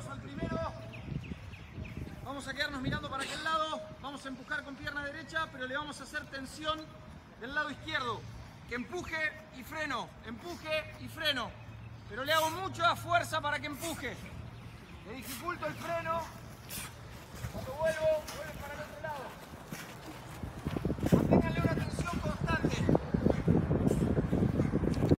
Vamos al primero. Vamos a quedarnos mirando para aquel lado. Vamos a empujar con pierna derecha, pero le vamos a hacer tensión del lado izquierdo. Que empuje y freno. Empuje y freno. Pero le hago mucha fuerza para que empuje. Le dificulto el freno. Cuando vuelvo para el otro lado.